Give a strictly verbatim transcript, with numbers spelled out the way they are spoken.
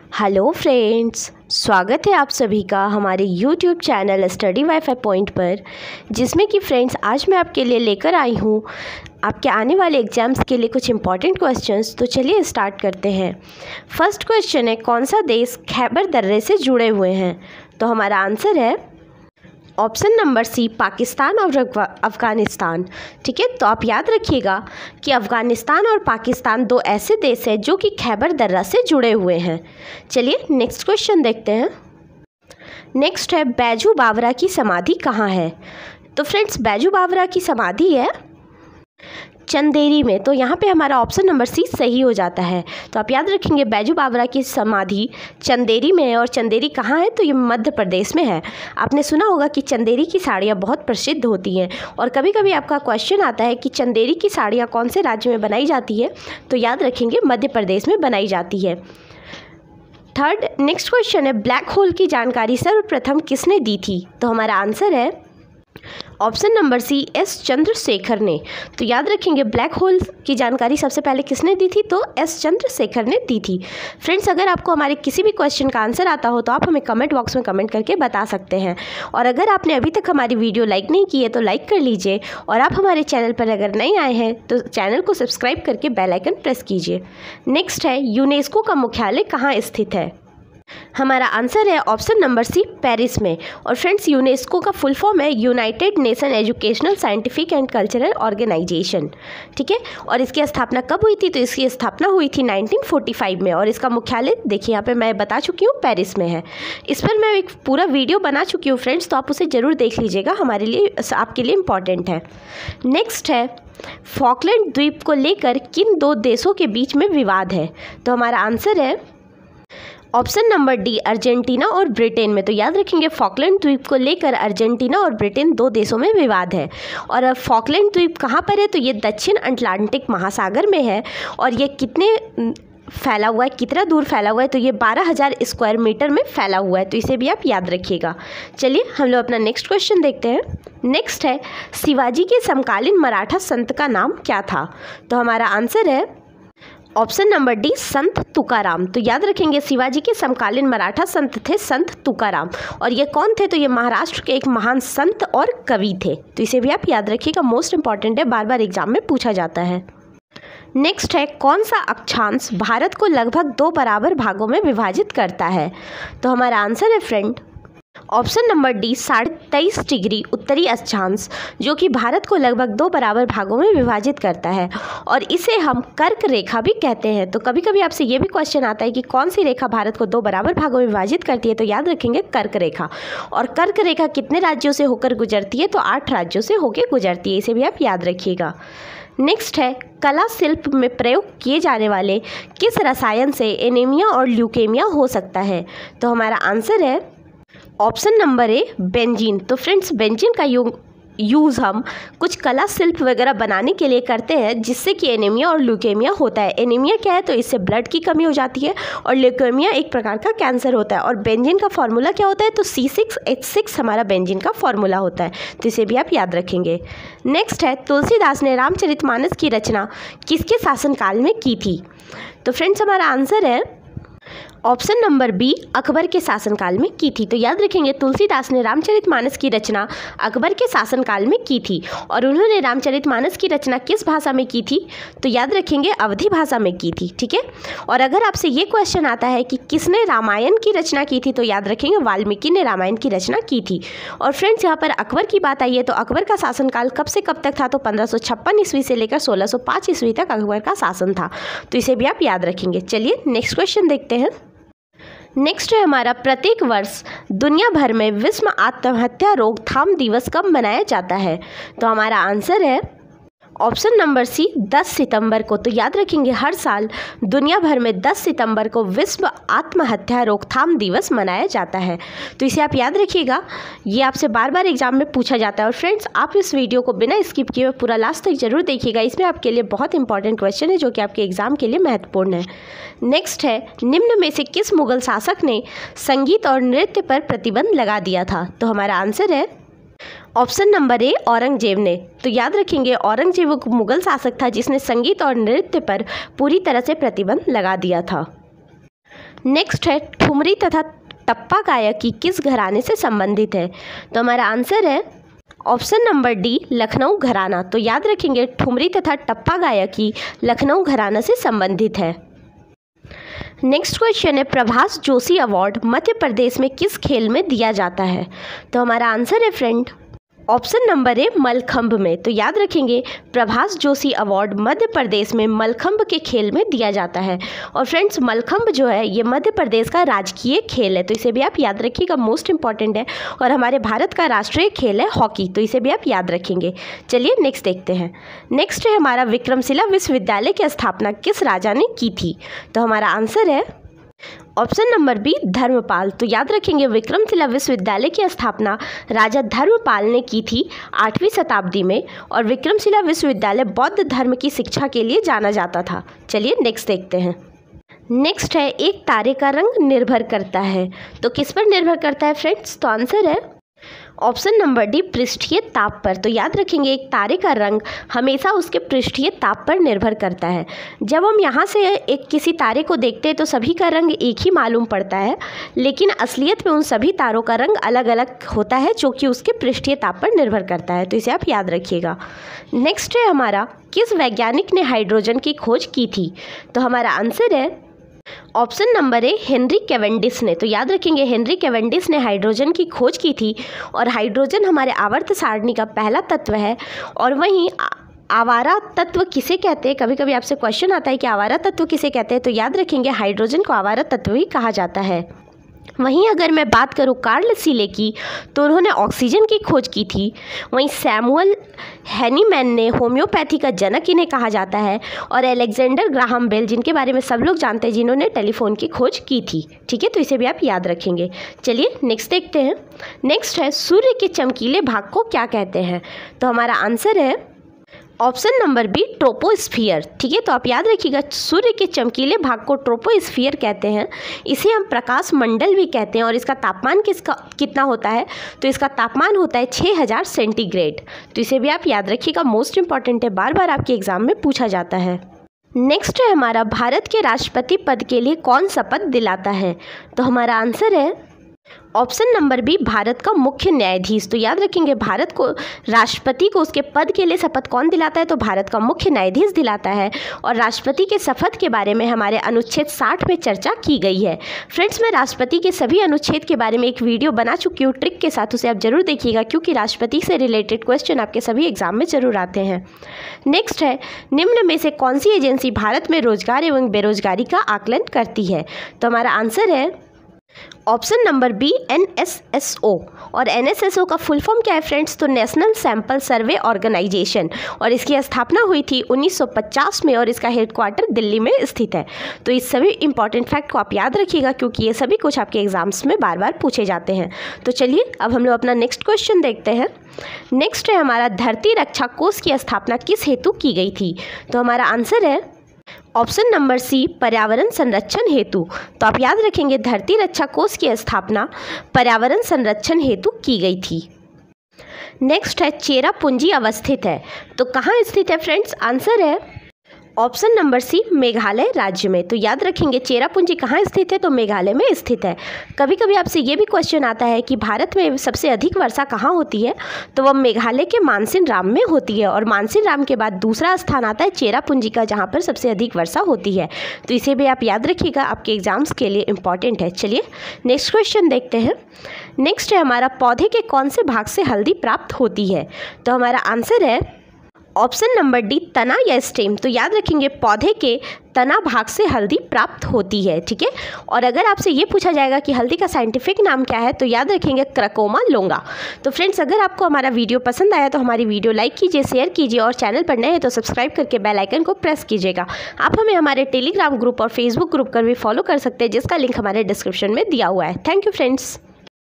Hello friends, स्वागत है आप सभी का हमारे YouTube channel study wifi point पर, जिसमें कि फ्रेंड्स आज मैं आपके लिए लेकर आई हूँ आपके आने वाले एग्जाम्स के लिए कुछ इंपॉर्टेंट क्वेश्चंस। तो चलिए स्टार्ट करते हैं। फर्स्ट क्वेश्चन है, कौन सा देश खैबर दर्रे से जुड़े हुए हैं? तो हमारा आंसर है ऑप्शन नंबर सी, पाकिस्तान और अफ़गानिस्तान। ठीक है, तो आप याद रखिएगा कि अफ़गानिस्तान और पाकिस्तान दो ऐसे देश हैं जो कि खैबर दर्रा से जुड़े हुए हैं। चलिए नेक्स्ट क्वेश्चन देखते हैं। नेक्स्ट है, बैजू बावरा की समाधि कहाँ है? तो फ्रेंड्स, बैजू बावरा की समाधि है चंदेरी में। तो यहाँ पे हमारा ऑप्शन नंबर सी सही हो जाता है। तो आप याद रखेंगे बैजू बावरा की समाधि चंदेरी में है। और चंदेरी कहाँ है? तो ये मध्य प्रदेश में है। आपने सुना होगा कि चंदेरी की साड़ियाँ बहुत प्रसिद्ध होती हैं। और कभी कभी आपका क्वेश्चन आता है कि चंदेरी की साड़ियाँ कौन से राज्य में बनाई जाती है? तो याद रखेंगे मध्य प्रदेश में बनाई जाती है। थर्ड नेक्स्ट क्वेश्चन है, ब्लैक होल की जानकारी सर्वप्रथम किसने दी थी? तो हमारा आंसर है option number C, S Chandrasekhar ने। तो याद रखेंगे ब्लैक होल की जानकारी सबसे पहले किसने दी थी? तो एस चंद्रशेखर ने दी थी। फ्रेंड्स, अगर आपको हमारे किसी भी क्वेश्चन का आंसर आता हो तो आप हमें कमेंट बॉक्स में कमेंट करके बता सकते हैं। और अगर आपने अभी तक हमारी वीडियो लाइक नहीं की है तो लाइक कर लीजिए। और आप हमारे चैनल पर अगर नए आए हैं तो चैनल को सब्सक्राइब करके बेल आइकन प्रेस कीजिए। नेक्स्ट है, यूनेस्को का मुख्यालय कहाँ स्थित है? हमारा आंसर है ऑप्शन नंबर सी, पेरिस में। और फ्रेंड्स, यूनेस्को का फुल फॉर्म है united nation educational scientific and cultural organisation. ठीक है, और इसकी स्थापना कब हुई थी? तो इसकी स्थापना हुई थी नाइनटीन फोर्टी फाइव में। और इसका मुख्यालय देखिए यहाँ पे मैं बता चुकी हूँ, पेरिस में है। इस पर मैं एक पूरा वीडियो बना चुकी हूँ फ्रेंड्स, तो आप उसे ज़रूर देख लीजिएगा, हमारे लिए आपके लिए इम्पॉर्टेंट है। नेक्स्ट है, फॉकलैंड द्वीप को लेकर किन दो देशों के बीच में विवाद है? तो हमारा आंसर है ऑप्शन नंबर डी, अर्जेंटीना और ब्रिटेन में। तो याद रखेंगे फॉकलैंड द्वीप को लेकर अर्जेंटीना और ब्रिटेन दो देशों में विवाद है। और फॉकलैंड द्वीप कहाँ पर है? तो ये दक्षिण अटलांटिक महासागर में है। और ये कितने फैला हुआ है, कितना दूर फैला हुआ है? तो ये बारह हज़ार स्क्वायर मीटर में फैला हुआ है। तो इसे भी आप याद रखिएगा। चलिए हम लोग अपना नेक्स्ट क्वेश्चन देखते हैं। नेक्स्ट है, शिवाजी के समकालीन मराठा संत का नाम क्या था? तो हमारा आंसर है ऑप्शन नंबर डी, संत तुकाराम। तो याद रखेंगे शिवाजी के समकालीन मराठा संत थे संत तुकाराम। और ये कौन थे? तो ये महाराष्ट्र के एक महान संत और कवि थे। तो इसे भी आप याद रखिएगा, मोस्ट इंपॉर्टेंट है, बार बार एग्जाम में पूछा जाता है। नेक्स्ट है, कौन सा अक्षांश भारत को लगभग दो बराबर भागों में विभाजित करता है? तो हमारा आंसर है फ्रेंड ऑप्शन नंबर डी, साढ़े तेईस डिग्री उत्तरी अक्षांश, जो कि भारत को लगभग दो बराबर भागों में विभाजित करता है। और इसे हम कर्क रेखा भी कहते हैं। तो कभी कभी आपसे ये भी क्वेश्चन आता है कि कौन सी रेखा भारत को दो बराबर भागों में विभाजित करती है? तो याद रखेंगे कर्क रेखा। और कर्क रेखा कितने राज्यों से होकर गुजरती है? तो आठ राज्यों से होकर गुजरती है। इसे भी आप याद रखिएगा। नेक्स्ट है, कला शिल्प में प्रयोग किए जाने वाले किस रसायन से एनीमिया और ल्यूकेमिया हो सकता है? तो हमारा आंसर है ऑप्शन नंबर ए, बेंजीन। तो फ्रेंड्स, बेंजीन का यूज़ हम कुछ कला शिल्प वगैरह बनाने के लिए करते हैं, जिससे कि एनीमिया और ल्यूकेमिया होता है। एनीमिया क्या है? तो इससे ब्लड की कमी हो जाती है। और ल्यूकेमिया एक प्रकार का कैंसर होता है। और बेंजीन का फॉर्मूला क्या होता है? तो सी सिक्स एच सिक्स हमारा बेंजीन का फॉर्मूला होता है। तो इसे भी आप याद रखेंगे। नेक्स्ट है, तुलसीदास ने रामचरितमानस की रचना किसके शासनकाल में की थी? तो फ्रेंड्स, हमारा आंसर है ऑप्शन नंबर बी, अकबर के शासनकाल में की थी। तो याद रखेंगे तुलसीदास ने रामचरितमानस की रचना अकबर के शासनकाल में की थी। और उन्होंने रामचरितमानस की रचना किस भाषा में की थी? तो याद रखेंगे अवधी भाषा में की थी। ठीक है, और अगर आपसे ये क्वेश्चन आता है कि किसने रामायण की रचना की थी? तो याद रखेंगे वाल्मीकि ने रामायण की रचना की थी। और फ्रेंड्स, यहाँ पर अकबर की बात आई है तो अकबर का शासनकाल कब से कब तक था? तो पंद्रह सौ छप्पन ईस्वी से लेकर सोलह सौ पाँच ईस्वी तक अकबर का शासन था। तो इसे भी आप याद रखेंगे। चलिए नेक्स्ट क्वेश्चन देखते हैं। नेक्स्ट है हमारा, प्रत्येक वर्ष दुनिया भर में विश्व आत्महत्या रोकथाम दिवस कब मनाया जाता है? तो हमारा आंसर है ऑप्शन नंबर सी, दस सितंबर को। तो याद रखेंगे हर साल दुनिया भर में दस सितंबर को विश्व आत्महत्या रोकथाम दिवस मनाया जाता है। तो इसे आप याद रखिएगा, ये आपसे बार बार एग्जाम में पूछा जाता है। और फ्रेंड्स, आप इस वीडियो को बिना स्किप किए पूरा लास्ट तक जरूर देखिएगा। इसमें आपके लिए बहुत इंपॉर्टेंट क्वेश्चन है जो कि आपके एग्जाम के लिए महत्वपूर्ण है। नेक्स्ट है, निम्न में से किस मुगल शासक ने संगीत और नृत्य पर प्रतिबंध लगा दिया था? तो हमारा आंसर है ऑप्शन नंबर ए, औरंगजेब ने। तो याद रखेंगे औरंगजेब एक मुगल शासक था जिसने संगीत और नृत्य पर पूरी तरह से प्रतिबंध लगा दिया था। नेक्स्ट है ठुमरी तथा टप्पा गायकी किस घराने से संबंधित है? तो हमारा आंसर है ऑप्शन नंबर डी, लखनऊ घराना। तो याद रखेंगे ठुमरी तथा टप्पा गायकी लखनऊ घराना से संबंधित है। नेक्स्ट क्वेश्चन है प्रभाष जोशी अवार्ड मध्य प्रदेश में किस खेल में दिया जाता है? तो हमारा आंसर है friend option number A, Mallakhamb में। तो याद रखेंगे प्रभाष जोशी अवार्ड मध्य प्रदेश में मलखंभ के खेल में दिया जाता है। और फ्रेंड्स मलखंभ जो है ये मध्य प्रदेश का राजकीय खेल है, तो इसे भी आप याद रखिएगा, मोस्ट इंपॉर्टेंट है। और हमारे भारत का राष्ट्रीय खेल है हॉकी, तो इसे भी आप याद रखेंगे। चलिए नेक्स्ट देखते हैं। नेक्स्ट है हमारा विक्रमशिला विश्वविद्यालय की स्थापना किस राजा ने की थी? तो हमारा आंसर है ऑप्शन नंबर बी, धर्मपाल। तो याद रखेंगे विक्रमशिला विश्वविद्यालय की स्थापना राजा धर्मपाल ने की थी आठवीं शताब्दी में। और विक्रमशिला विश्वविद्यालय बौद्ध धर्म की शिक्षा के लिए जाना जाता था। चलिए नेक्स्ट देखते हैं। नेक्स्ट है एक तारे का रंग निर्भर करता है, तो किस पर निर्भर करता है फ्रेंड्स? तो आंसर है ऑप्शन नंबर डी, पृष्ठीय ताप पर। तो याद रखेंगे एक तारे का रंग हमेशा उसके पृष्ठीय ताप पर निर्भर करता है। जब हम यहाँ से एक किसी तारे को देखते हैं तो सभी का रंग एक ही मालूम पड़ता है, लेकिन असलियत में उन सभी तारों का रंग अलग अलग होता है जो कि उसके पृष्ठीय ताप पर निर्भर करता है। तो इसे आप याद रखिएगा। नेक्स्ट है हमारा किस वैज्ञानिक ने हाइड्रोजन की खोज की थी? तो हमारा आंसर है option number A, Henry Cavendish ने। तो याद रखेंगे हेनरी कैवेंडिश ने हाइड्रोजन की खोज की थी। और हाइड्रोजन हमारे आवर्त सारणी का पहला तत्व है। और वहीं आवारा तत्व किसे कहते हैं? कभी कभी आपसे क्वेश्चन आता है कि आवारा तत्व किसे कहते हैं, तो याद रखेंगे हाइड्रोजन को आवारा तत्व ही कहा जाता है। वहीं अगर मैं बात करूं कार्ल सीले की, तो उन्होंने ऑक्सीजन की खोज की थी। वहीं सैमुअल हैनीमैन ने होम्योपैथी का जनक इन्हें कहा जाता है। और अलेक्जेंडर ग्राहम बेल, जिनके बारे में सब लोग जानते हैं, जिन्होंने टेलीफोन की खोज की थी। ठीक है, तो इसे भी आप याद रखेंगे। चलिए नेक्स्ट देखते हैं। नेक्स्ट है सूर्य के चमकीले भाग को क्या कहते हैं? तो हमारा आंसर है ऑप्शन नंबर बी, ट्रोपोस्फियर। ठीक है, तो आप याद रखिएगा सूर्य के चमकीले भाग को ट्रोपोस्फियर कहते हैं। इसे हम प्रकाश मंडल भी कहते हैं। और इसका तापमान किसका कितना होता है? तो इसका तापमान होता है छः हज़ार सेंटीग्रेड। तो इसे भी आप याद रखिएगा, मोस्ट इंपॉर्टेंट है, बार बार आपके एग्जाम में पूछा जाता है। नेक्स्ट है हमारा भारत के राष्ट्रपति पद के लिए कौन शपथ दिलाता है? तो हमारा आंसर है ऑप्शन नंबर बी, भारत का मुख्य न्यायाधीश। तो याद रखेंगे भारत को राष्ट्रपति को उसके पद के लिए शपथ कौन दिलाता है? तो भारत का मुख्य न्यायाधीश दिलाता है। और राष्ट्रपति के शपथ के बारे में हमारे अनुच्छेद साठ में चर्चा की गई है। फ्रेंड्स मैं राष्ट्रपति के सभी अनुच्छेद के बारे में एक वीडियो बना चुकी हूँ ट्रिक के साथ, उसे आप जरूर देखिएगा, क्योंकि राष्ट्रपति से रिलेटेड क्वेश्चन आपके सभी एग्जाम में जरूर आते हैं। नेक्स्ट है निम्न में से कौन सी एजेंसी भारत में रोजगार एवं बेरोजगारी का आकलन करती है? तो हमारा आंसर है option number B, N S S O. और एन एस एस ओ का फुल फॉर्म क्या है फ्रेंड्स? तो नेशनल सैंपल सर्वे ऑर्गेनाइजेशन। और इसकी स्थापना हुई थी उन्नीस सौ पचास में और इसका हेडक्वार्टर दिल्ली में स्थित है। तो इस सभी इंपॉर्टेंट फैक्ट को आप याद रखिएगा, क्योंकि ये सभी कुछ आपके एग्जाम्स में बार बार पूछे जाते हैं। तो चलिए अब हम लोग अपना नेक्स्ट क्वेश्चन देखते हैं। नेक्स्ट है हमारा धरती रक्षा कोष की स्थापना किस हेतु की गई थी? तो हमारा आंसर है ऑप्शन नंबर सी, पर्यावरण संरक्षण हेतु। तो आप याद रखेंगे धरती रक्षा कोष की स्थापना पर्यावरण संरक्षण हेतु की गई थी। नेक्स्ट है चेरापूंजी अवस्थित है, तो कहाँ स्थित है फ्रेंड्स? आंसर है ऑप्शन नंबर सी, मेघालय राज्य में। तो याद रखेंगे चेरापूंजी कहाँ स्थित है? तो मेघालय में स्थित है। कभी कभी आपसे ये भी क्वेश्चन आता है कि भारत में सबसे अधिक वर्षा कहाँ होती है? तो वह मेघालय के मानसिन राम में होती है। और मानसिन राम के बाद दूसरा स्थान आता है चेरापूंजी का, जहाँ पर सबसे अधिक वर्षा होती है। तो इसे भी आप याद रखिएगा, आपके एग्जाम्स के लिए इंपॉर्टेंट है। चलिए नेक्स्ट क्वेश्चन देखते हैं। नेक्स्ट है हमारा पौधे के कौन से भाग से हल्दी प्राप्त होती है? तो हमारा आंसर है ऑप्शन नंबर डी, तना या स्टेम। तो याद रखेंगे पौधे के तना भाग से हल्दी प्राप्त होती है। ठीक है, और अगर आपसे ये पूछा जाएगा कि हल्दी का साइंटिफिक नाम क्या है, तो याद रखेंगे क्रेकोमा लोंगा। तो फ्रेंड्स अगर आपको हमारा वीडियो पसंद आया तो हमारी वीडियो लाइक कीजिए, शेयर कीजिए, और चैनल पर नए हैं तो सब्सक्राइब करके बेल आइकन को प्रेस कीजिएगा। आप हमें हमारे टेलीग्राम ग्रुप और फेसबुक ग्रुप पर भी फॉलो कर सकते हैं, जिसका लिंक हमारे डिस्क्रिप्शन में दिया हुआ है। Thank you friends.